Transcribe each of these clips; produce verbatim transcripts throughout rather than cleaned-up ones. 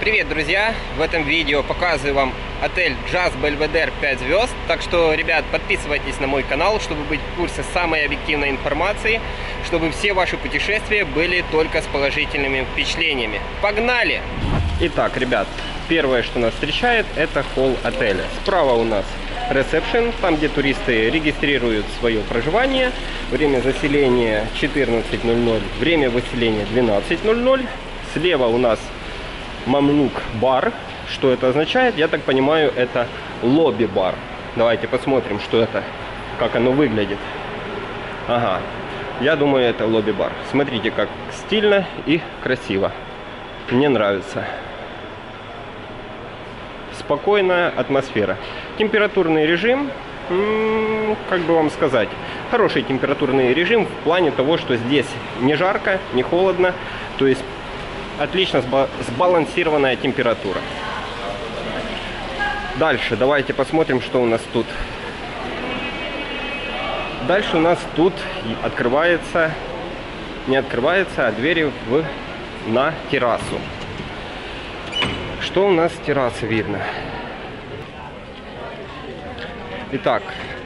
Привет, друзья! В этом видео показываю вам отель Jazz Belvedere пять звезд. Так что, ребят, подписывайтесь на мой канал, чтобы быть в курсе самой объективной информации, чтобы все ваши путешествия были только с положительными впечатлениями. Погнали! Итак, ребят, первое, что нас встречает, это холл отеля. Справа у нас ресепшн, там, где туристы регистрируют свое проживание. Время заселения четырнадцать ноль ноль, время выселения двенадцать ноль ноль. Слева у нас Мамлук бар. Что это означает? Я так понимаю, это лобби-бар. Давайте посмотрим, что это, как оно выглядит. Ага, я думаю, это лобби-бар. Смотрите, как стильно и красиво. Мне нравится. Спокойная атмосфера. Температурный режим, как бы вам сказать, хороший температурный режим в плане того, что здесь не жарко, не холодно. То есть отлично сбалансированная температура. Дальше давайте посмотрим, что у нас тут. Дальше у нас тут открывается, не открывается, а двери в, на террасу. Что у нас с террасы видно? Итак,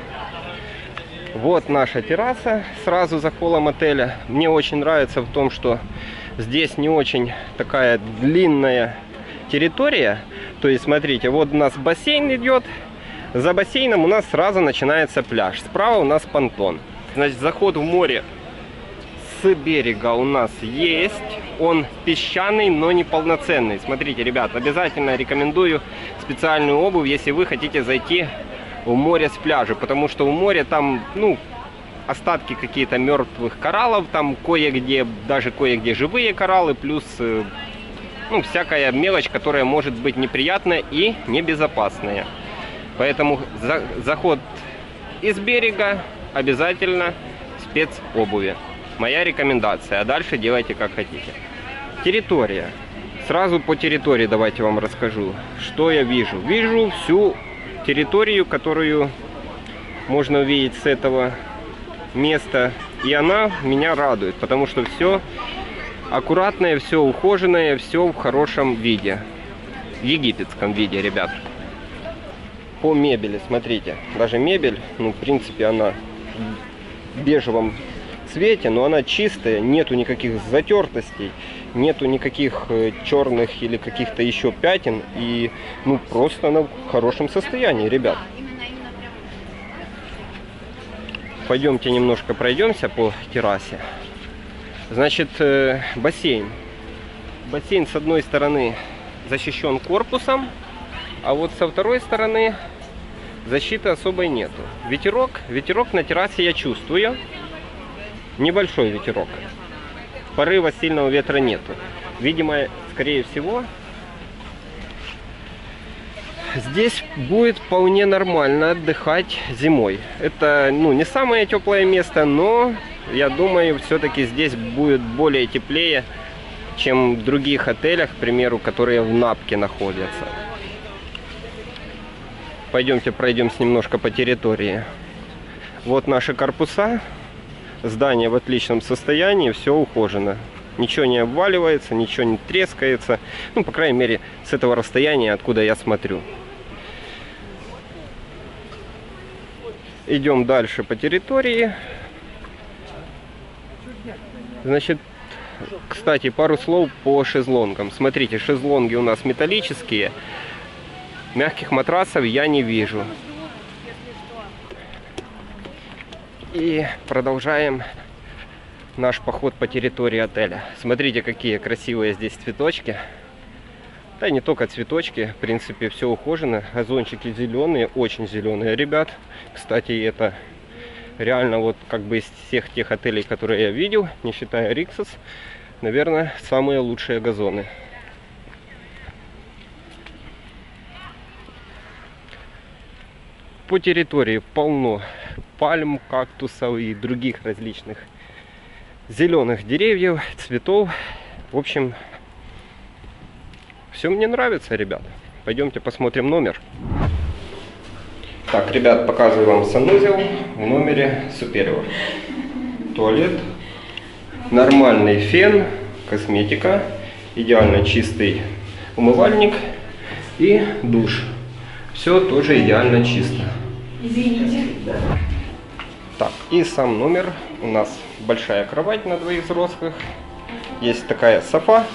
вот наша терраса сразу за холлом отеля. Мне очень нравится в том, что здесь не очень такая длинная территория. То есть, смотрите, вот у нас бассейн идет. За бассейном у нас сразу начинается пляж. Справа у нас понтон. Значит, заход в море с берега у нас есть. Он песчаный, но не полноценный. Смотрите, ребят, обязательно рекомендую специальную обувь, если вы хотите зайти в море с пляжа. Потому что в море там, ну, остатки какие-то мертвых кораллов, там кое-где, даже кое-где живые кораллы, плюс, ну, всякая мелочь, которая может быть неприятная и небезопасная. Поэтому за, заход из берега обязательно спецобуви. Моя рекомендация, а дальше делайте как хотите. Территория. Сразу по территории давайте вам расскажу, что я вижу. Вижу всю территорию, которую можно увидеть с этого место, и она меня радует, потому что все аккуратное, все ухоженное, все в хорошем виде, в египетском виде, ребят. По мебели, смотрите, даже мебель, ну, в принципе, она в бежевом цвете, но она чистая, нету никаких затертостей, нету никаких черных или каких-то еще пятен, и, ну, просто она в хорошем состоянии, ребят. Пойдемте немножко пройдемся по террасе. Значит, бассейн. Бассейн с одной стороны защищен корпусом, а вот со второй стороны защиты особой нету. Ветерок, ветерок на террасе я чувствую. Небольшой ветерок. Порыва сильного ветра нету. Видимо, скорее всего, здесь будет вполне нормально отдыхать зимой. Это, ну, не самое теплое место, но я думаю, все-таки здесь будет более теплее, чем в других отелях, к примеру, которые в Напке находятся. Пойдемте пройдемся немножко по территории. Вот наши корпуса. Здание в отличном состоянии, все ухожено. Ничего не обваливается, ничего не трескается. Ну, по крайней мере, с этого расстояния, откуда я смотрю. Идем дальше по территории. Значит, кстати, пару слов по шезлонгам. Смотрите, шезлонги у нас металлические. Мягких матрасов я не вижу. И продолжаем наш поход по территории отеля. Смотрите, какие красивые здесь цветочки. Да, не только цветочки, в принципе, все ухожено. Газончики зеленые, очень зеленые, ребят. Кстати, это реально вот как бы из всех тех отелей, которые я видел, не считая Риксос, наверное, самые лучшие газоны. По территории полно пальм, кактусов и других различных зеленых деревьев, цветов. В общем, все мне нравится, ребят. Пойдемте посмотрим номер. Так, ребят, показываю вам санузел в номере Superior. Туалет, нормальный фен, косметика, идеально чистый умывальник и душ. Все тоже идеально чисто. Извините. Так, и сам номер. У нас большая кровать на двоих взрослых. Есть такая софа.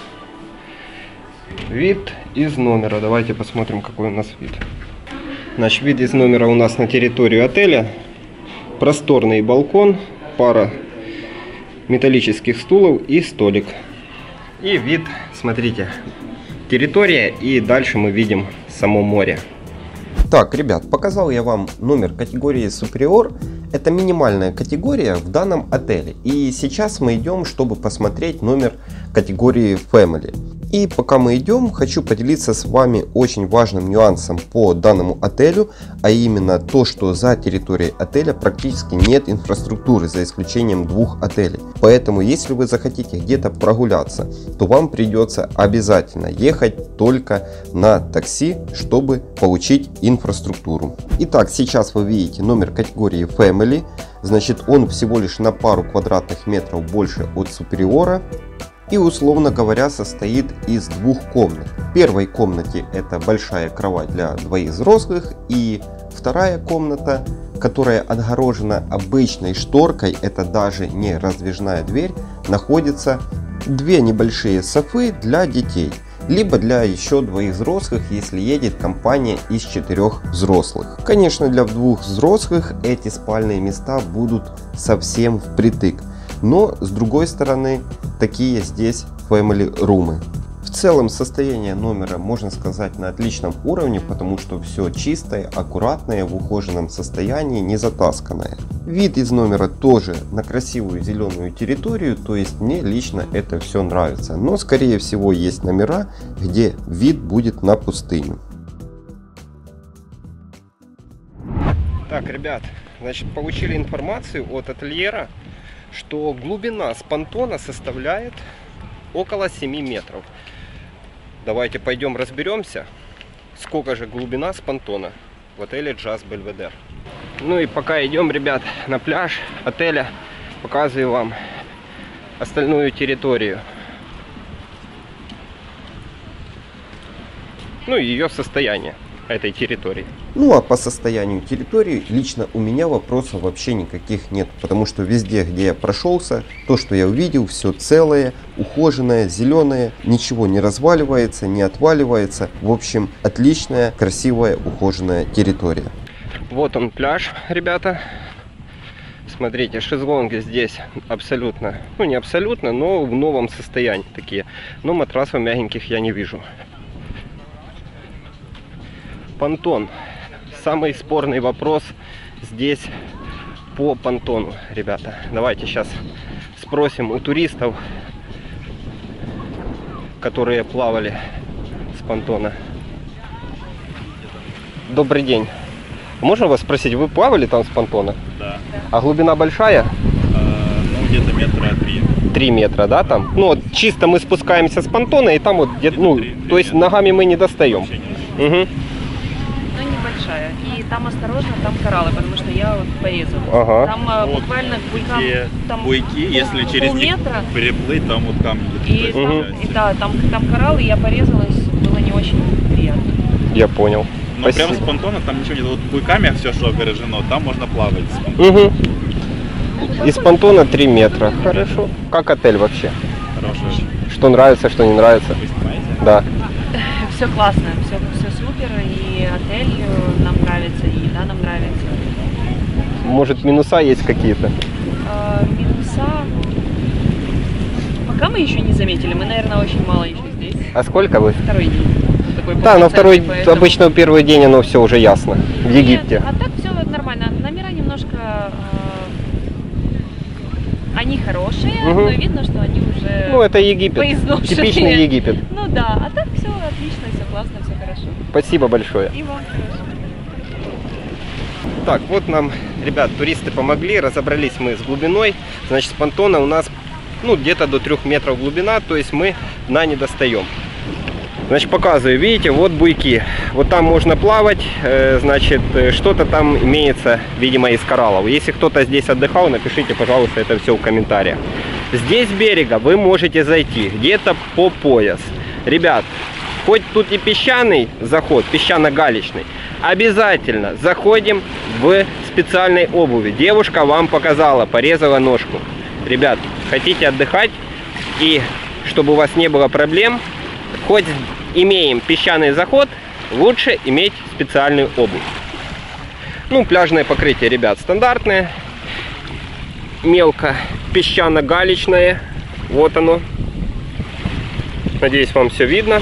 Вид из номера. Давайте посмотрим, какой у нас вид. Значит, вид из номера у нас на территорию отеля. Просторный балкон, пара металлических стулов и столик. И вид, смотрите, территория, и дальше мы видим само море. Так, ребят, показал я вам номер категории Superior. Это минимальная категория в данном отеле. И сейчас мы идем, чтобы посмотреть номер категории Family. И пока мы идем, хочу поделиться с вами очень важным нюансом по данному отелю, а именно то, что за территорией отеля практически нет инфраструктуры, за исключением двух отелей. Поэтому, если вы захотите где-то прогуляться, то вам придется обязательно ехать только на такси, чтобы получить инфраструктуру. Итак, сейчас вы видите номер категории Family. Значит, он всего лишь на пару квадратных метров больше от Superior. И, условно говоря, состоит из двух комнат. В первой комнате это большая кровать для двоих взрослых, и вторая комната, которая отгорожена обычной шторкой, это даже не раздвижная дверь, находится две небольшие софы для детей, либо для еще двоих взрослых, если едет компания из четырех взрослых. Конечно, для двух взрослых эти спальные места будут совсем впритык. Но с другой стороны, такие здесь family румы. В целом состояние номера, можно сказать, на отличном уровне, потому что все чистое, аккуратное, в ухоженном состоянии, не затасканное. Вид из номера тоже на красивую зеленую территорию, то есть мне лично это все нравится. Но скорее всего есть номера, где вид будет на пустыню. Так, ребят, значит, получили информацию от ательера, что глубина с понтона составляет около семи метров. Давайте пойдем разберемся, сколько же глубина с понтона в отеле Jazz Belvedere. Ну и пока идем, ребят, на пляж отеля, показываю вам остальную территорию. Ну и ее состояние этой территории. Ну а по состоянию территории лично у меня вопросов вообще никаких нет, потому что везде, где я прошелся, то, что я увидел, все целое, ухоженное, зеленое, ничего не разваливается, не отваливается. В общем, отличная, красивая, ухоженная территория. Вот он пляж, ребята. Смотрите, шезлонги здесь абсолютно, ну не абсолютно, но в новом состоянии такие. Но матрасов мягеньких я не вижу. Понтон. Самый спорный вопрос здесь по понтону, ребята. Давайте сейчас спросим у туристов, которые плавали с понтона. Добрый день. Можно вас спросить, вы плавали там с понтона? Да. А глубина большая? А, ну, где-то метра три. Три метра, да, там? Ну, вот чисто мы спускаемся с понтона, и там вот где-то, ну, три, три то есть метра. Ногами мы не достаем. Угу. Большая. И там осторожно, там кораллы, потому что я вот порезала. Ага. Там вот буквально буйкам, там буйки, если через них переплыть, там вот камни. И, там, и да, там, там кораллы, я порезалась, было не очень приятно. Я понял. Но Спасибо. Прям с понтона там ничего нет. Вот буйками все, что огорожено, там можно плавать с понтона. Угу. Из понтона три метра. Хорошо. Как отель вообще? Хорошо. Что нравится, что не нравится? Вы снимаете? Да. Все классно, все, все супер, и отель нам нравится, и еда нам нравится. Может, минуса есть какие-то? А, минуса... Пока мы еще не заметили, мы, наверное, очень мало еще здесь. А сколько вы? Второй день. Такой да, на второй, поэтому... обычно первый день оно все уже ясно. В Египте. Нет, а так все нормально. Номера немножко... Они хорошие, угу. Но видно, что они уже... Ну, это Египет. Типичный Египет. Ну да, а так все отлично, все классно, все хорошо. Спасибо большое. И вам хорошо. Так, вот нам, ребят, туристы помогли, разобрались мы с глубиной. Значит, с понтона у нас, ну, где-то до трёх метров глубина, то есть мы дна не достаем. Значит, показываю, видите, вот буйки. Вот там можно плавать, э, значит, что-то там имеется, видимо, из кораллов. Если кто-то здесь отдыхал, напишите, пожалуйста, это все в комментариях. Здесь с берега вы можете зайти где-то по пояс. Ребят, хоть тут и песчаный заход, песчано-галечный, обязательно заходим в специальной обуви. Девушка вам показала, порезала ножку. Ребят, хотите отдыхать и чтобы у вас не было проблем, хоть имеем песчаный заход, лучше иметь специальную обувь. Ну, пляжное покрытие, ребят, стандартное. Мелко песчано-галечное. Вот оно. Надеюсь, вам все видно.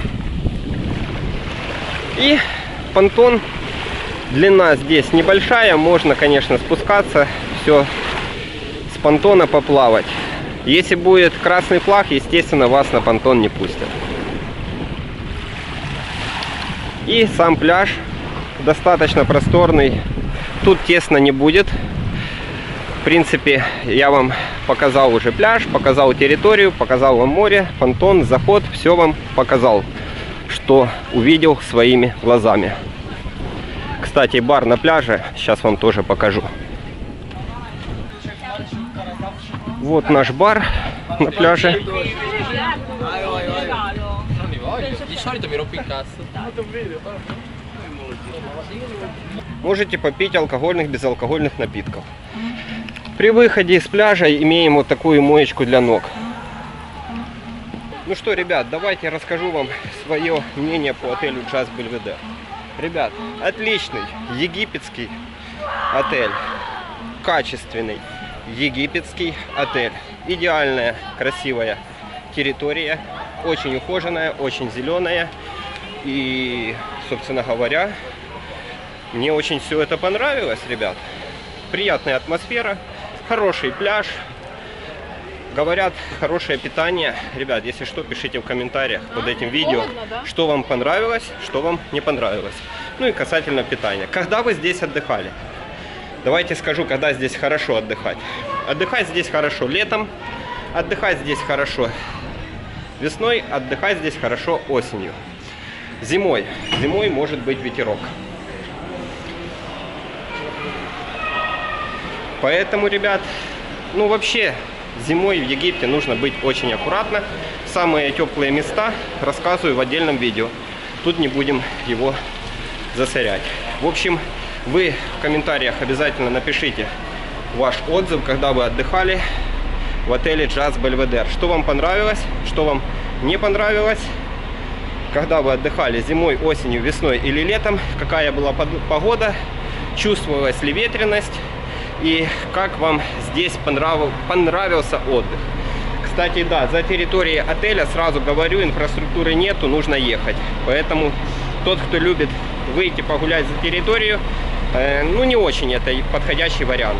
И понтон. Длина здесь небольшая. Можно, конечно, спускаться. Все с понтона поплавать. Если будет красный флаг, естественно, вас на понтон не пустят. И сам пляж достаточно просторный. Тут тесно не будет. В принципе, я вам показал уже пляж, показал территорию, показал вам море, понтон, заход. Все вам показал, что увидел своими глазами. Кстати, бар на пляже сейчас вам тоже покажу. Вот наш бар на пляже. Можете попить алкогольных, безалкогольных напитков. При выходе из пляжа имеем вот такую моечку для ног. Ну что, ребят, давайте я расскажу вам свое мнение по отелю Джаз Бельведер. Ребят, отличный египетский отель. Качественный египетский отель. Идеальная, красивая территория. Очень ухоженная, очень зеленая. И, собственно говоря, мне очень все это понравилось, ребят. Приятная атмосфера, хороший пляж. Говорят, хорошее питание. Ребят, если что, пишите в комментариях под этим видео, что вам понравилось, что вам не понравилось. Ну и касательно питания. Когда вы здесь отдыхали? Давайте скажу, когда здесь хорошо отдыхать. Отдыхать здесь хорошо летом, отдыхать здесь хорошо весной, отдыхать здесь хорошо осенью. Зимой. Зимой может быть ветерок. Поэтому, ребят, ну вообще зимой в Египте нужно быть очень аккуратно. Самые теплые места рассказываю в отдельном видео. Тут не будем его засорять. В общем, вы в комментариях обязательно напишите ваш отзыв, когда вы отдыхали в отеле Джаз Бельведер. Что вам понравилось, что вам не понравилось. Когда вы отдыхали зимой, осенью, весной или летом, какая была погода, чувствовалась ли ветренность и как вам здесь понравил, понравился отдых. Кстати, да, за территорией отеля, сразу говорю, инфраструктуры нету, нужно ехать. Поэтому тот, кто любит выйти погулять за территорию, э, ну не очень это подходящий вариант.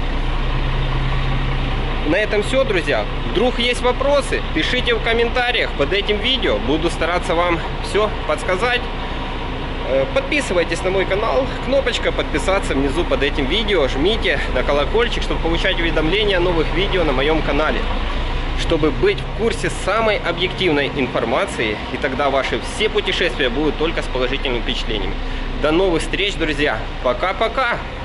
На этом все, друзья. Вдруг есть вопросы, пишите в комментариях под этим видео. Буду стараться вам все подсказать. Подписывайтесь на мой канал. Кнопочка подписаться внизу под этим видео. Жмите на колокольчик, чтобы получать уведомления о новых видео на моем канале. Чтобы быть в курсе самой объективной информации. И тогда ваши все путешествия будут только с положительными впечатлениями. До новых встреч, друзья. Пока-пока.